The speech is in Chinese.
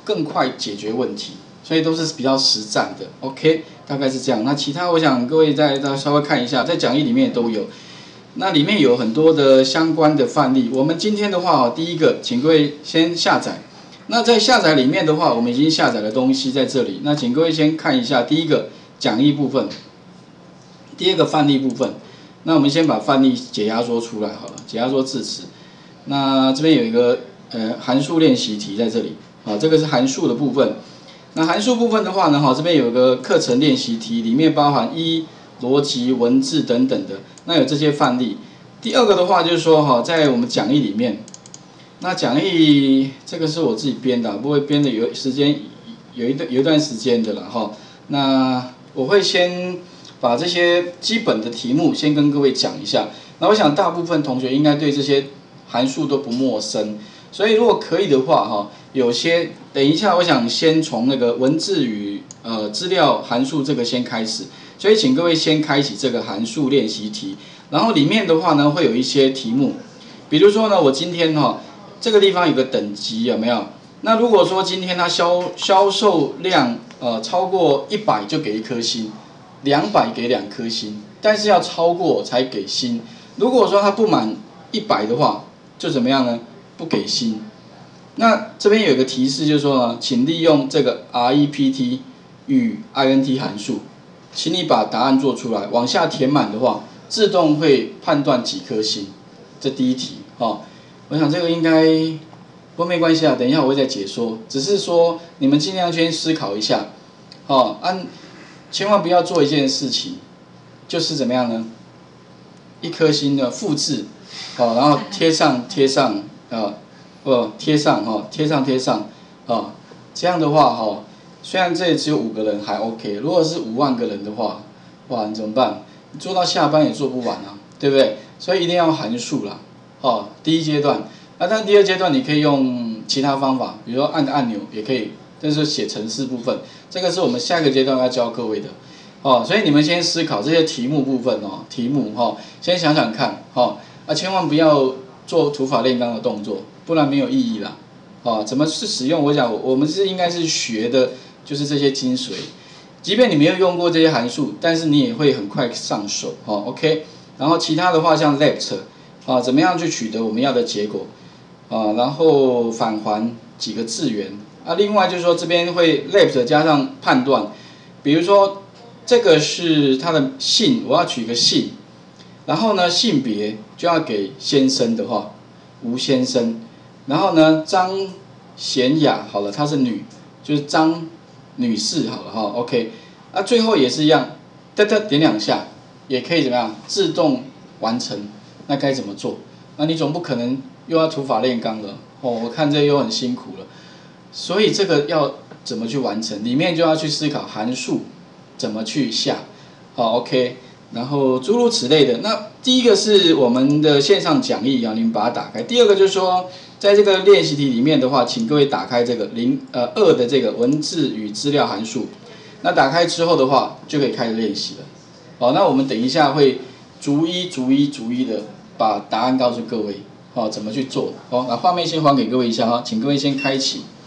更快解决问题，所以都是比较实战的。OK， 大概是这样。那其他我想各位再稍微看一下，在讲义里面都有。那里面有很多的相关的范例。我们今天的话，第一个，请各位先下载。那在下载里面的话，我们已经下载的东西在这里。那请各位先看一下第一个讲义部分，第二个范例部分。那我们先把范例解压缩出来好了，解压缩字词。那这边有一个函数练习题在这里，这个是函数的部分。那函数部分的话呢，这边有一个课程练习题，里面包含逻辑、文字等等的，那有这些范例。第二个的话就是说在我们讲义里面。那讲义这个是我自己编的，不会编的有一段时间的了哈。那我会先把这些基本的题目先跟各位讲一下。那我想大部分同学应该对这些函数都不陌生，所以如果可以的话有些等一下我想先从那个文字与资料函数这个先开始，所以请各位先开启这个函数练习题，然后里面的话呢会有一些题目，比如说呢我今天这个地方有个等级有没有？那如果说今天它销售量超过100就给1颗星，200给2颗星，但是要超过才给星。如果说它不满100的话，就怎么样呢？不给星。那这边有一个提示，就是说呢，请利用这个 REPT 与 INT 函数，请你把答案做出来，往下填满的话，自动会判断几颗星。这第一题我想这个应该不过没关系啊，等一下我会再解说。只是说你们尽量先思考一下，千万不要做一件事情，就是怎么样呢？1颗星的复制，然后贴上，贴上，这样的话虽然这里只有5个人还 OK， 如果是5万个人的话，哇，你怎么办？你做到下班也做不完啊，对不对？所以一定要函数啦。第一阶段，但第二阶段你可以用其他方法，比如说按个按钮也可以，这是写程式部分，这个是我们下一个阶段要教各位的，所以你们先思考这些题目部分先想想看，千万不要做土法炼钢的动作，不然没有意义啦，怎么去使用？我想我们应该是学的就是这些精髓，即便你没有用过这些函数，但是你也会很快上手，OK。然后其他的话像 left。怎么样去取得我们要的结果然后返还几个字元另外就是说这边会 left 加上判断，比如说这个是他的姓，我要取个姓，然后呢性别就要给先生的话，吴先生，然后呢张贤雅好了，她是女，就是张女士好了OK。最后也是一样，点2下也可以怎么样自动完成。那该怎么做？那你总不可能又要土法炼钢了我看这又很辛苦了。所以这个要怎么去完成？里面就要去思考函数怎么去下，OK。然后诸如此类的。那第一个是我们的线上讲义你们把它打开。第二个就是说，在这个练习题里面的话，请各位打开这个2的这个文字与资料函数。那打开之后的话，就可以开始练习了。那我们等一下会逐一的把答案告诉各位，怎么去做？那画面先还给各位一下请各位先开启。